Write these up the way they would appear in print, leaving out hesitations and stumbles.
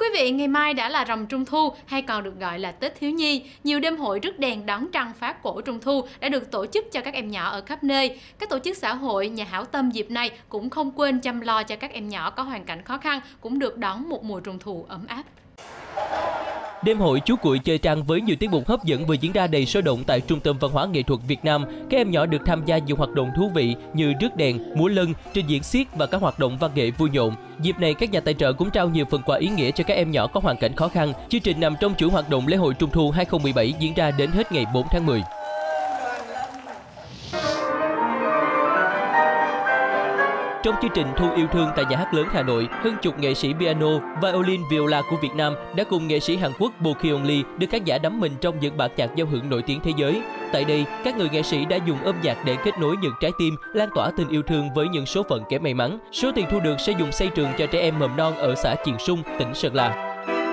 quý vị, ngày mai đã là rằm Trung thu hay còn được gọi là Tết thiếu nhi. Nhiều đêm hội rước đèn đón trăng phá cổ Trung thu đã được tổ chức cho các em nhỏ ở khắp nơi. Các tổ chức xã hội, nhà hảo tâm dịp này cũng không quên chăm lo cho các em nhỏ có hoàn cảnh khó khăn cũng được đón một mùa Trung thu ấm áp. Đêm hội Chú Cuội chơi trăng với nhiều tiết mục hấp dẫn vừa diễn ra đầy sôi động tại Trung tâm Văn hóa Nghệ thuật Việt Nam. Các em nhỏ được tham gia nhiều hoạt động thú vị như rước đèn, múa lân, trình diễn xiếc và các hoạt động văn nghệ vui nhộn. Dịp này, các nhà tài trợ cũng trao nhiều phần quà ý nghĩa cho các em nhỏ có hoàn cảnh khó khăn. Chương trình nằm trong chuỗi hoạt động lễ hội Trung thu 2017 diễn ra đến hết ngày 4 tháng 10. Trong chương trình Thu yêu thương tại Nhà hát lớn Hà Nội, hơn chục nghệ sĩ piano, violin, viola của Việt Nam đã cùng nghệ sĩ Hàn Quốc Bo Kyung Lee đưa khán giả đắm mình trong những bản nhạc giao hưởng nổi tiếng thế giới. Tại đây, các người nghệ sĩ đã dùng âm nhạc để kết nối những trái tim, lan tỏa tình yêu thương với những số phận kém may mắn. Số tiền thu được sẽ dùng xây trường cho trẻ em mầm non ở xã Triềng Sung, tỉnh Sơn La.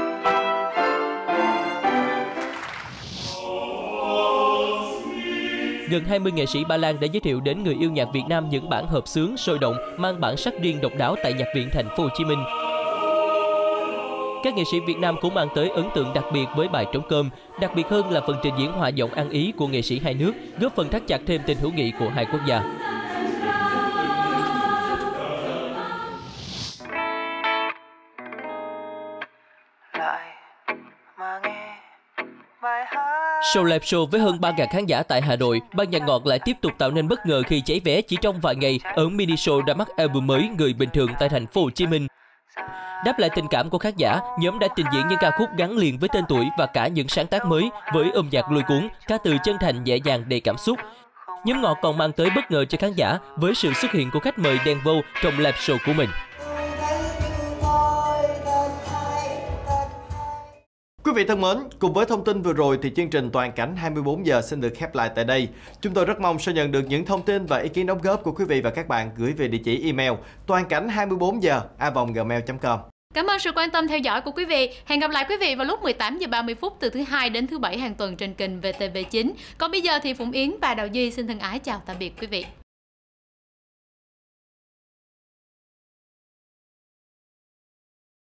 Gần 20 nghệ sĩ Ba Lan đã giới thiệu đến người yêu nhạc Việt Nam những bản hợp xướng sôi động mang bản sắc riêng độc đáo tại Nhạc viện Thành phố Hồ Chí Minh. Các nghệ sĩ Việt Nam cũng mang tới ấn tượng đặc biệt với bài Trống cơm, đặc biệt hơn là phần trình diễn hòa giọng ăn ý của nghệ sĩ hai nước, góp phần thắt chặt thêm tình hữu nghị của hai quốc gia. Show live show với hơn 3.000 khán giả tại Hà Nội, ban nhạc ngọt lại tiếp tục tạo nên bất ngờ khi cháy vé chỉ trong vài ngày ở mini show ra mắt album mới Người bình thường tại Thành phố Hồ Chí Minh. Đáp lại tình cảm của khán giả, nhóm đã trình diễn những ca khúc gắn liền với tên tuổi và cả những sáng tác mới với âm nhạc lôi cuốn, ca từ chân thành nhẹ nhàng đầy cảm xúc. Nhóm ngọt còn mang tới bất ngờ cho khán giả với sự xuất hiện của khách mời Đen Vâu trong live show của mình. Quý vị thân mến, cùng với thông tin vừa rồi thì chương trình Toàn cảnh 24 giờ xin được khép lại tại đây. Chúng tôi rất mong sẽ nhận được những thông tin và ý kiến đóng góp của quý vị và các bạn gửi về địa chỉ email toancảnh24giờ@gmail.com. Cảm ơn sự quan tâm theo dõi của quý vị. Hẹn gặp lại quý vị vào lúc 18 giờ 30 phút từ thứ Hai đến thứ Bảy hàng tuần trên kênh VTV9. Còn bây giờ thì Phụng Yến và Đào Duy xin thân ái chào tạm biệt quý vị.